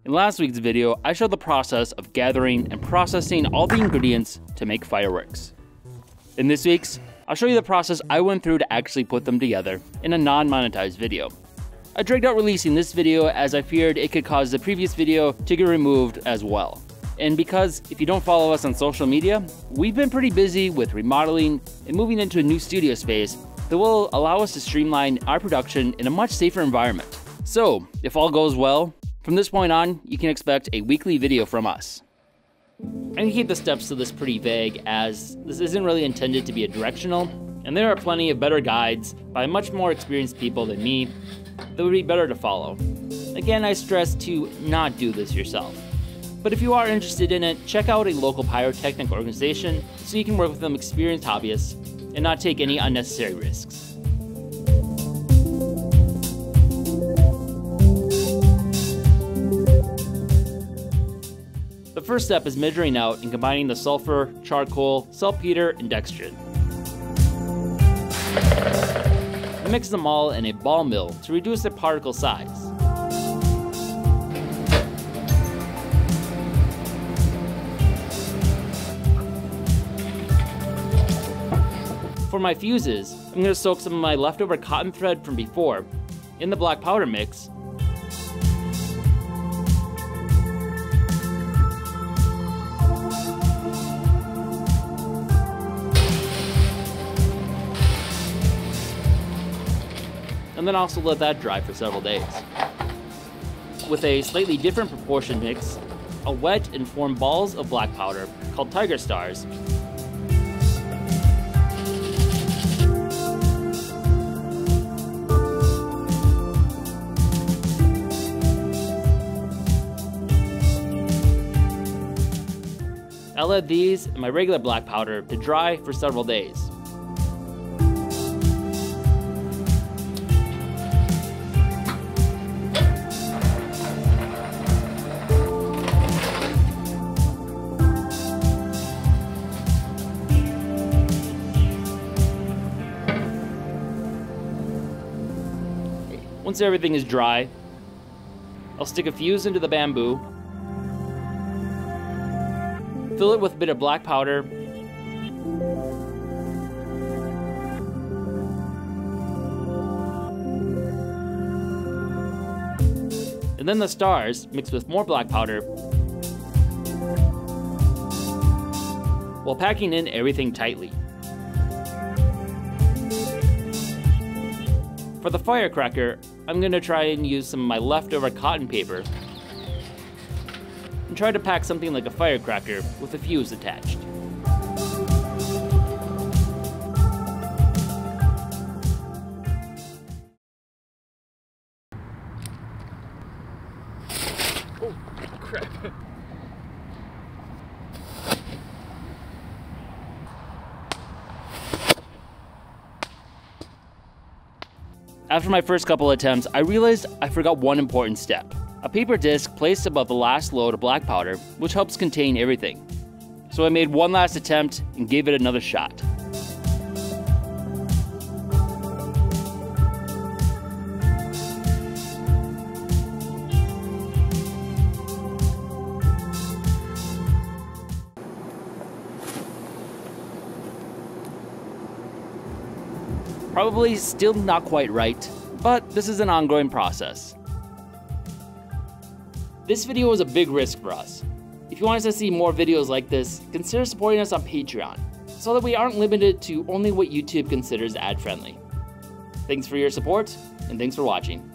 In last week's video, I showed the process of gathering and processing all the ingredients to make fireworks. In this week's, I'll show you the process I went through to actually put them together in a non-monetized video. I dragged out releasing this video as I feared it could cause the previous video to get removed as well. And because if you don't follow us on social media, we've been pretty busy with remodeling and moving into a new studio space that will allow us to streamline our production in a much safer environment. So, if all goes well, from this point on, you can expect a weekly video from us. I'm going to keep the steps to this pretty vague as this isn't really intended to be a directional, and there are plenty of better guides by much more experienced people than me that would be better to follow. Again, I stress to not do this yourself. But if you are interested in it, check out a local pyrotechnic organization so you can work with some experienced hobbyists and not take any unnecessary risks. The first step is measuring out and combining the sulfur, charcoal, saltpeter, and dextrin. Mix them all in a ball mill to reduce their particle size. For my fuses, I'm going to soak some of my leftover cotton thread from before in the black powder mix. And then also let that dry for several days. With a slightly different proportion mix, I'll wet and form balls of black powder called tiger stars. I'll add these and my regular black powder to dry for several days. Once everything is dry, I'll stick a fuse into the bamboo, fill it with a bit of black powder, and then the stars mixed with more black powder, while packing in everything tightly. For the firecracker, I'm going to try and use some of my leftover cotton paper and try to pack something like a firecracker with a fuse attached. Oh, crap. After my first couple attempts, I realized I forgot one important step. A paper disc placed above the last load of black powder, which helps contain everything. So I made one last attempt and gave it another shot. Probably still not quite right, but this is an ongoing process. This video was a big risk for us. If you want us to see more videos like this, consider supporting us on Patreon, so that we aren't limited to only what YouTube considers ad-friendly. Thanks for your support, and thanks for watching.